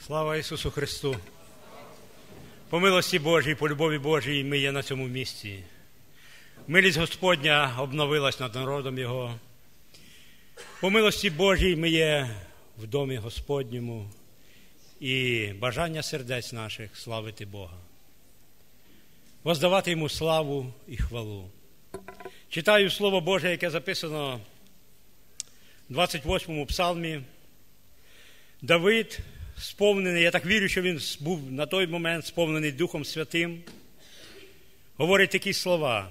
Слава Ісусу Христу! По милості Божій, по любові Божій ми є на цьому місці. Милість Господня обновилась над народом Його. По милості Божій ми є в домі Господньому і бажання сердець наших славити Бога. Воздавати Йому славу і хвалу. Читаю Слово Боже, яке записано в 28-му псалмі. Давид сповнений, я так вірю, що він був на той момент сповнений Духом Святим, говорить такі слова.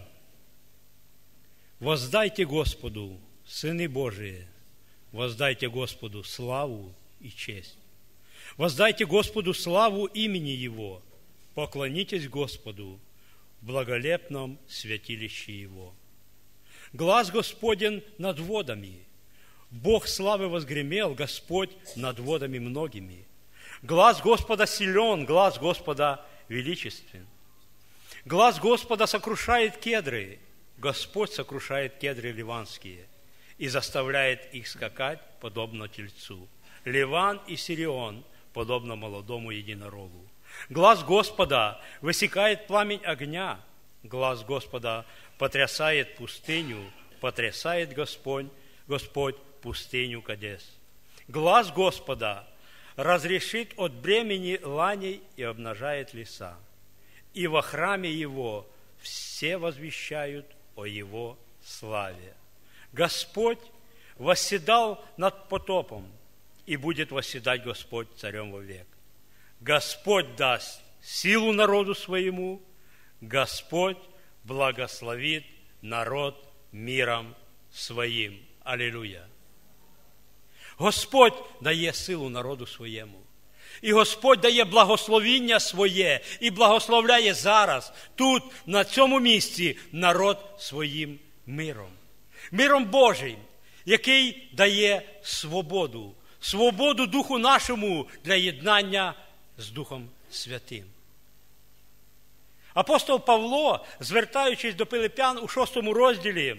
«Воздайте Господу, сыны Божии, воздайте Господу славу и честь. Воздайте Господу славу имени Его, поклонитесь Господу в благолепном святилище Его. Глас Господень над водами, Бог славы возгремел, Господь над водами многими. Глас Господа силен, глас Господа величествен. Глас Господа сокрушает кедры, Господь сокрушает кедры ливанские и заставляет их скакать, подобно тельцу. Ливан и Сирион, подобно молодому единорогу. Глас Господа высекает пламень огня, глас Господа потрясает пустыню, потрясает Господь пустыню Кадес. Глас Господа разрешит от бремени ланей и обнажает леса. И во храме Его все возвещают о Его славе. Господь восседал над потопом, и будет восседать Господь царем вовек. Господь даст силу народу своему, Господь благословит народ миром своим. Алілуя! Господь дає силу народу своєму. І Господь дає благословіння своє і благословляє зараз, тут, на цьому місці, народ своїм миром. Миром Божим, який дає свободу. Свободу Духу нашому для єднання з Духом Святим. Апостол Павло, звертаючись до Пилип'ян у 6 розділі,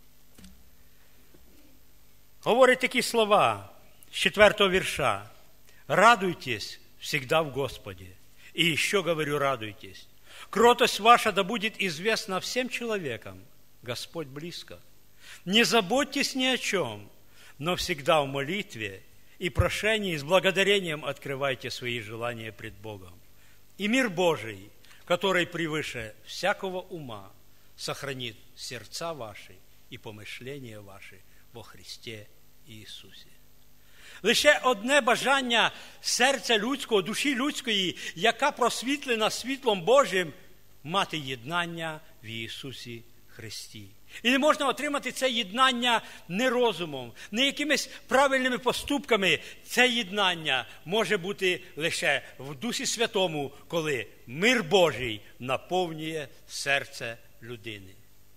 говорить такі слова з 4 вірша. «Радуйтесь всегда в Господе, и еще говорю, радуйтесь. Кротость ваша да будет известна всем человекам, Господь близко. Не заботьтесь ни о чем, но всегда в молитве и прошении с благодарением открывайте свои желания пред Богом. И мир Божий, который превыше всякого ума, сохранит сердца ваши и помышления ваши во Христе Ісусі». Лише одне бажання серця людського, душі людської, яка просвітлена світлом Божим, мати єднання в Ісусі Христі. І не можна отримати це єднання не розумом, не якимись правильними поступками. Це єднання може бути лише в Дусі Святому, коли мир Божий наповнює серце людини.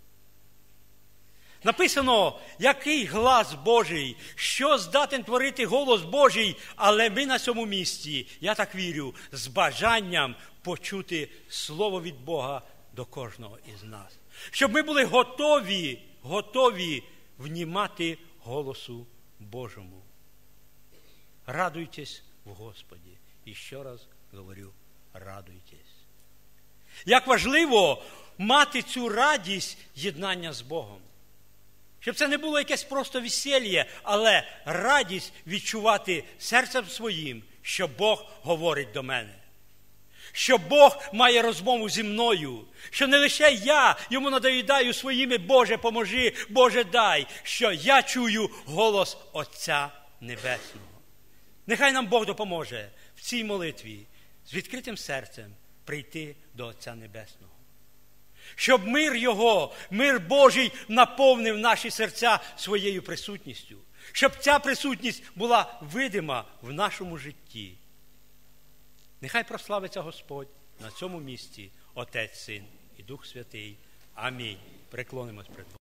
Написано, який глас Божий, що здатен творити голос Божий, але ми на цьому місці, я так вірю, з бажанням почути Слово від Бога до кожного із нас. Щоб ми були готові внімати голосу Божому. Радуйтесь в Господі. І ще раз говорю, радуйтесь. Як важливо мати цю радість єднання з Богом. Щоб це не було якесь просто весілля, але радість відчувати серцем своїм, що Бог говорить до мене. Що Бог має розмову зі мною. Що не лише я йому надоїдаю своїми «Боже, поможи, Боже, дай», що я чую голос Отця Небесного. Нехай нам Бог допоможе в цій молитві з відкритим серцем прийти до Отця Небесного. Щоб мир Його, мир Божий наповнив наші серця своєю присутністю. Щоб ця присутність була видима в нашому житті. Нехай прославиться Господь на цьому місці, Отець, Син і Дух Святий. Амінь. Преклонимось перед Богом.